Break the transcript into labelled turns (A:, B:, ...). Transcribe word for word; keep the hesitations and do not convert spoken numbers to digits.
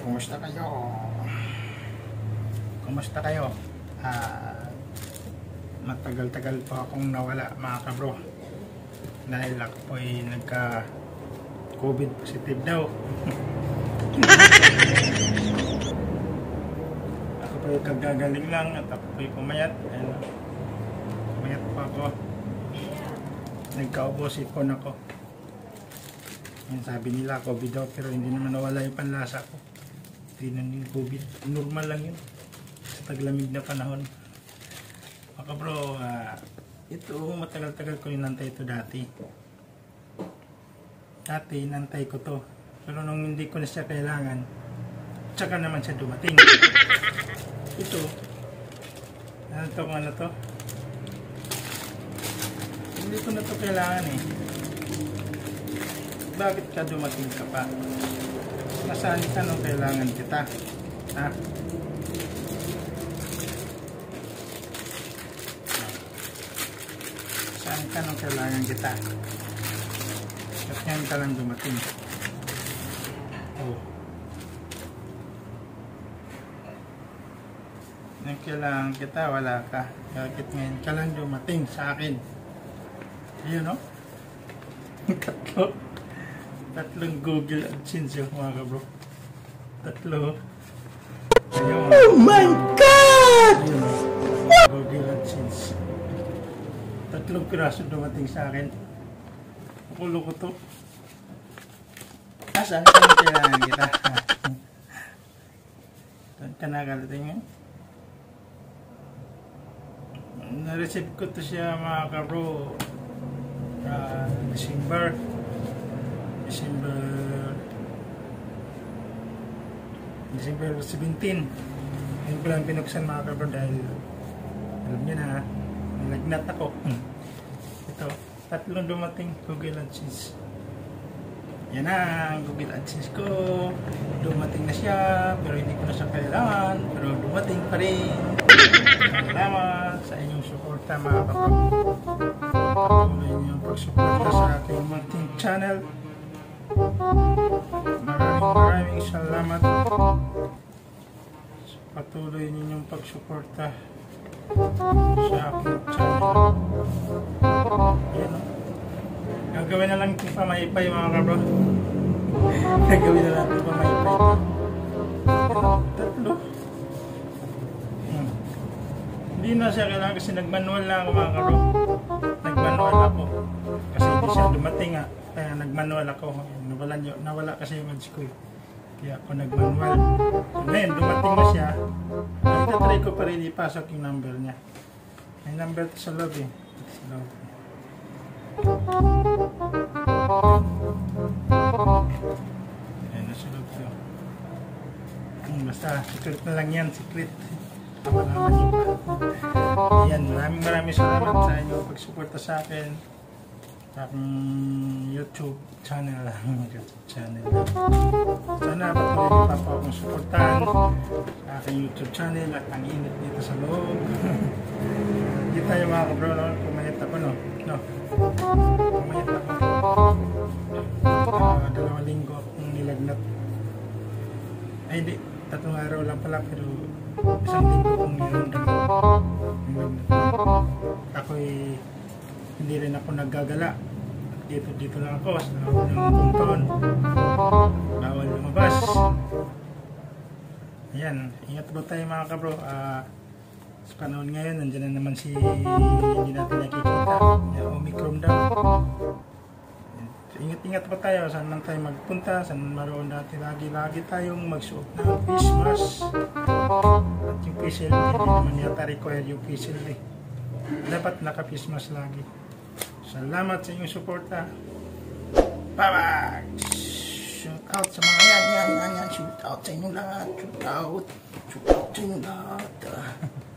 A: Kumusta kayo? Kumusta kayo? Ah, matagal-tagal po akong nawala mga kabro. Dahil ako po ay nagka COVID positive daw. Ako po ay kagagaling lang at ako po ay pumayat. Ayun, pumayat po ako. Nagkaubo sipon ako. Yan, sabi nila COVID daw pero hindi naman nawala yung panlasa ko. Hindi na yung COVID. Normal lang yun. Sa taglamig na panahon. Mga bro, uh, ito matagal-tagal ko inantay ito dati. Dati inantay ko to. Pero nung hindi ko na siya kailangan, tsaka naman siya dumating. Ito. Ano to kung ano to? Hindi ko na to kailangan eh. Bakit ka dumating ka pa? Nasaan ka nung kailangan kita? Ha? Saan ka nung kailangan kita? At ngayon ka lang dumating. Oh. Nung kailangan kita, wala ka. Bakit ngayon ka lang dumating sa akin? Ayun, no? Tatlo. Tatlong Google AdSense yung mga kabro. Tatlo. Ayun. Oh my God! Ayun. Google AdSense. Tatlong piraso dumating sa akin. Kulo ko to. Asan ka na kailangan kita? Saan ka nakalating yun? Na-receive ko to siya mga kabro. Uh, December. December December seventeen. Ngayon ko lang pinuksan mga kabro dahil alam niyo na nilagnat ako. Hmm. Ito, tatlong dumating Google AdSense. Yan na ang Google AdSense ko. Dumating na siya pero hindi ko na siya kailangan, pero dumating pa rin. Salamat sa inyong suporta mga kabro. Patuloy niyong pagsuporta sa aking munting channel. Maraming maraming salamat sa patuloy ninyong pagsuporta sa aking channel. Yan o. Gagawin na lang itong pamayipay mga kabro. Gagawin na lang itong pamayipay. Tatlo. Hmm. Hindi na siya kailangan kasi nagmanual na ako mga kabro. Nagmanual ako. Kasi hindi siya dumating nga. Kaya nagmanual ako. Nawala, nawala kasi yung ads ko. Kaya ako nagmanual. So, ngayon, dumating na siya. Ay, tatry ko pa rin ipasok yung number niya. May number to sa loob eh. Sa loob. Ayan, nasa loob to. Basta, secret na lang yan. Secret. Malaman niyo pa. Ayan, maraming maraming salamat sa inyo pagsuporta sa akin. Aking YouTube channel YouTube channel sana patuloy niyo pa po akong suportahan sa aking YouTube channel at ang init dito sa loob. Hindi tayo mga kabro, no? Pumayat ako no? No? Pumayat ako uh, dalawang linggo akong nilagnat, ay hindi, tatlong araw lang pala pero isang linggo akong nilagnat. Ako'y hindi rin ako naggagala. Dito dito lang ako sa loob ng compound. Bawal lumabas. Ayan, ingat po tayo mga kabro. Uh, sa panahon ngayon, nandiyan na naman si hindi natin nakikita. Yung Omicron daw. Ingat-ingat po tayo. Saan man tayo magpunta, saan maroon natin. Lagi-lagi tayong magsuot ng face mask. At yung face shield, hindi naman yata require yung face shield eh. Dapat naka-face mask lagi. Salamat sa inyong suporta. Bye-bye! Shoot out sa mga yan, yan, yan, yan. Shoot out sa inyong lahat. Shoot out. Shoot out sa inyong lahat.